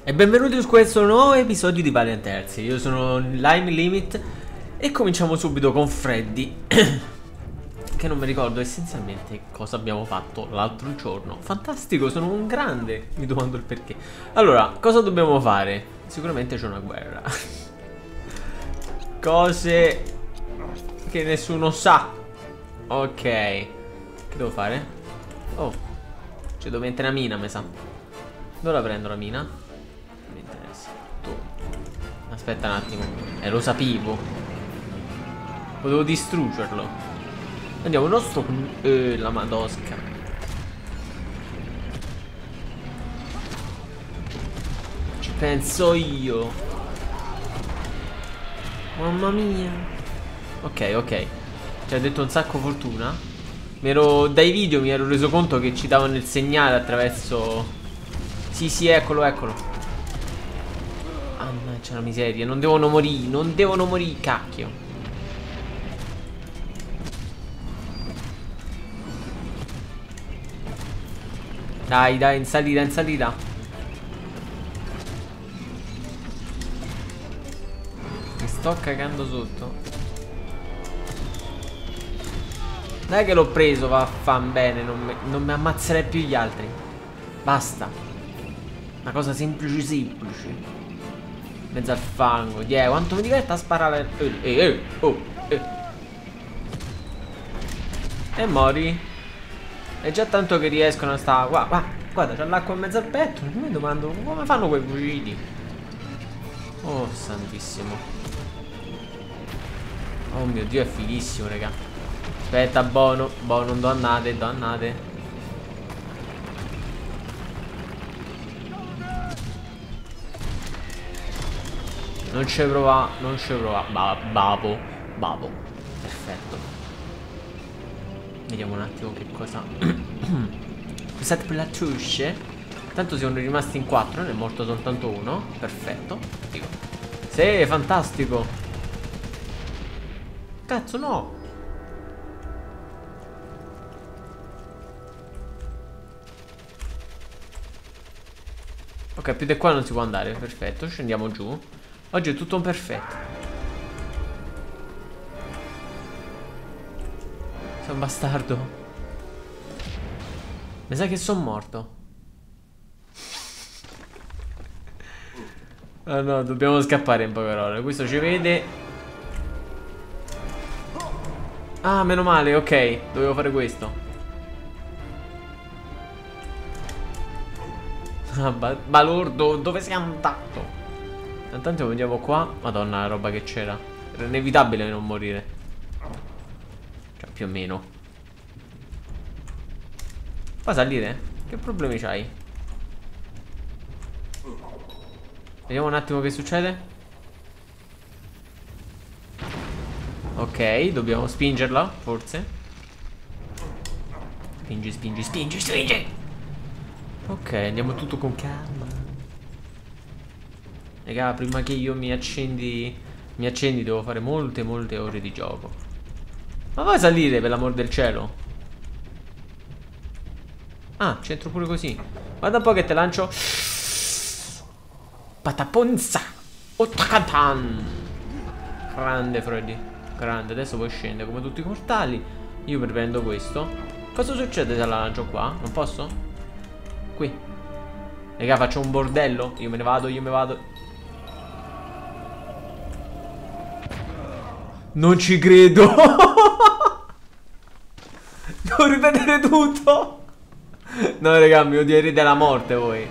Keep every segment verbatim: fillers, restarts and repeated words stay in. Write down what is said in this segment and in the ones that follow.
E benvenuti su questo nuovo episodio di Valiant Hearts. Io sono Lime Limit e cominciamo subito con Freddy che non mi ricordo essenzialmente cosa abbiamo fatto l'altro giorno. Fantastico, sono un grande, mi domando il perché. Allora, cosa dobbiamo fare? Sicuramente c'è una guerra. Cose che nessuno sa. Ok, che devo fare? Oh, ci devo mettere una mina, mi sa. Dove la prendo la mina? Mi interessa. Tu. Aspetta un attimo. Eh, lo sapevo. Potevo distruggerlo. Andiamo, non sto con... Eh, la madosca. Ci penso io. Mamma mia. Ok, ok. Ci ha detto un sacco fortuna. Mi ero... Dai video mi ero reso conto che ci davano il segnale attraverso... Sì, sì, eccolo, eccolo. Mannaggia la miseria. Non devono morire, non devono morire, cacchio. Dai, dai, in salita, in salita. Mi sto cagando sotto. Dai che l'ho preso, vaffan bene. Non mi, non mi ammazzerei più gli altri. Basta. Una cosa semplice semplice. Mezzo al fango. Yeah, quanto mi diverte a sparare. Eh, eh, eh, oh, eh. E mori. È già tanto che riescono a stare. Guarda, guarda, c'è l'acqua in mezzo al petto. Mi domando come fanno quei fucili. Oh, santissimo. Oh mio Dio, è fighissimo, raga. Aspetta, buono. Buono, non donnate, donnate. Non ci prova, non ci prova. Ba babo, babo. Perfetto. Vediamo un attimo che cosa. Set per la touche. Tanto siamo rimasti in quattro, ne è morto soltanto uno. Perfetto. Dico. Sì, fantastico. Cazzo, no. Ok, più di qua non si può andare. Perfetto, scendiamo giù. Oggi è tutto un perfetto. Sei un bastardo. Mi sa che sono morto. Ah no, dobbiamo scappare in poche parole. Questo ci vede. Ah, meno male, ok. Dovevo fare questo. Ah, ba balordo, dove sei andato? Intanto vediamo qua. Madonna la roba che c'era. Era inevitabile non morire. Cioè più o meno. Fa salire? Che problemi c'hai? Vediamo un attimo che succede. Ok, dobbiamo spingerla, forse. Spingi, spingi, spingi, spingi. Ok, andiamo tutto con calma. Raga, prima che io mi accendi Mi accendi devo fare molte molte ore di gioco. Ma vai a salire per l'amor del cielo. Ah, c'entro pure così. Guarda un po' che te lancio. Pataponza Otakatan. Grande Freddy. Grande, adesso poi scende come tutti i mortali. Io prendo questo. Cosa succede se la lancio qua? Non posso? Qui. Raga, faccio un bordello. Io me ne vado, io me ne vado. Non ci credo. Devo ripetere tutto. No raga, mi odierete la morte voi.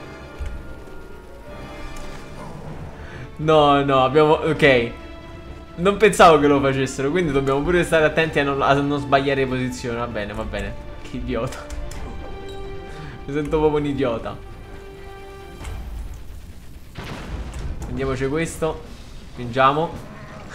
No, no, abbiamo... Ok. Non pensavo che lo facessero, quindi dobbiamo pure stare attenti a non, a non sbagliare posizione. Va bene, va bene. Che idiota. Mi sento proprio un idiota. Prendiamoci questo. Spingiamo.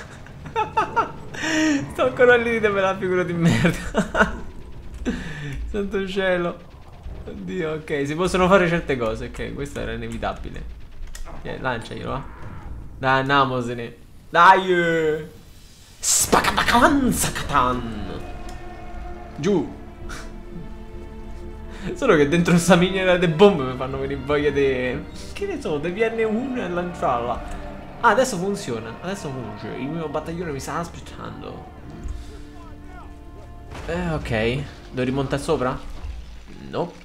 Sto ancora lì per la figura di merda. Santo cielo. Oddio, ok, si possono fare certe cose. Ok, questo era inevitabile. eh, Lanciaglielo, va. Dai, andiamosene. Dai. Spacatacan Sacatan. Giù. Solo che dentro questa miniera delle bombe mi fanno venire voglia di... Che ne so, di P N uno e lanciarla. Ah, adesso funziona. Adesso funziona. Il mio battaglione mi sta aspettando. Eh, ok. Devo rimontare sopra? Nope.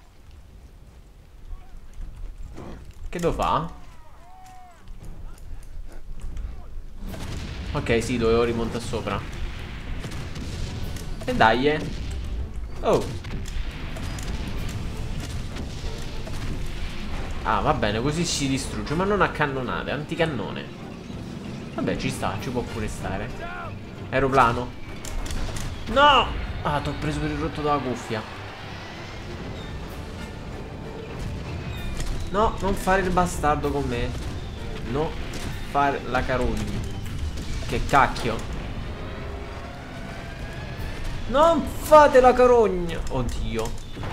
Che devo fare? Ok, sì, dovevo rimontare sopra. E dai, eh. Oh. Ah, va bene, così si distrugge. Ma non a cannonate, anticannone. Vabbè, ci sta, ci può pure stare. Aeroplano. No! Ah, ti ho preso per il rotto della cuffia. No, non fare il bastardo con me. No, fare la carogna. Che cacchio. Non fate la carogna. Oddio.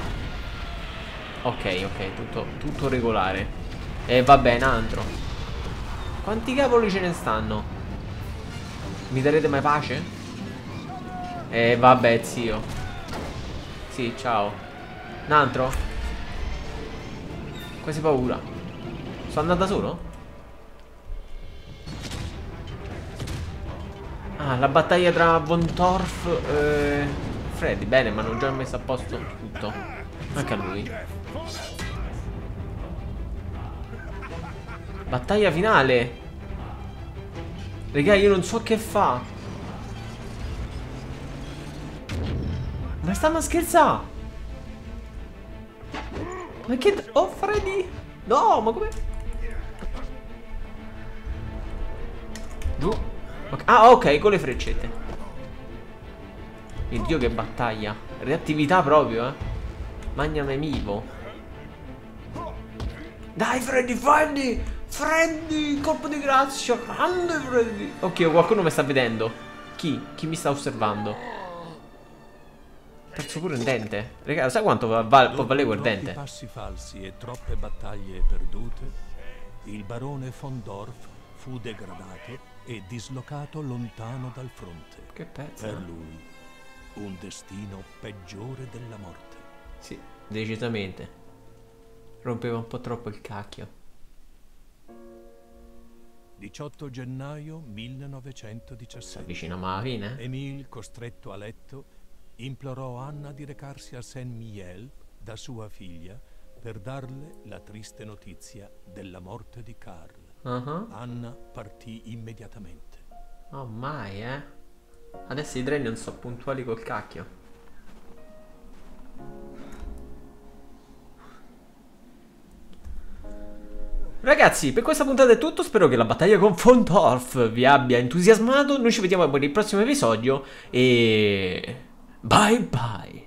Ok, ok, tutto, tutto regolare. E vabbè, un altro. Quanti cavoli ce ne stanno? Mi darete mai pace? E vabbè, zio. Sì, ciao. Un altro? Quasi paura. Sono andata solo? Ah, la battaglia tra Von Torf e Freddy. Bene, ma non ho già messo a posto tutto. Anche a lui. Battaglia finale. Raga, io non so che fa. Ma stiamo a scherzare? Ma che... Oh, Freddy. No, ma come... Giù. Okay. Ah, ok, con le freccette. Il dio che battaglia. Reattività proprio, eh. Magname vivo. Dai, Freddy, Freddy. Freddy, colpo di grazia. Grande Freddy. Ok, qualcuno mi sta vedendo. Chi? Chi mi sta osservando? Perso pure un dente. Raga, sai quanto va, va, può valere quel dente? Dopo passi falsi e troppe battaglie perdute, il barone von Dorf fu degradato e dislocato lontano dal fronte. Che pezzo. Per lui, un destino peggiore della morte. Sì, decisamente. Rompeva un po' troppo il cacchio. diciotto gennaio Si millenovecentodiciassette. avviciniamo alla fine. Emile, costretto a letto, implorò Anna di recarsi a Saint-Mihiel da sua figlia per darle la triste notizia della morte di Karl. Uh-huh. Anna partì immediatamente. Oh mai, eh. Adesso i treni non sono puntuali col cacchio. Ragazzi, per questa puntata è tutto. Spero che la battaglia con Von Torf vi abbia entusiasmato. Noi ci vediamo per il prossimo episodio. E... bye bye.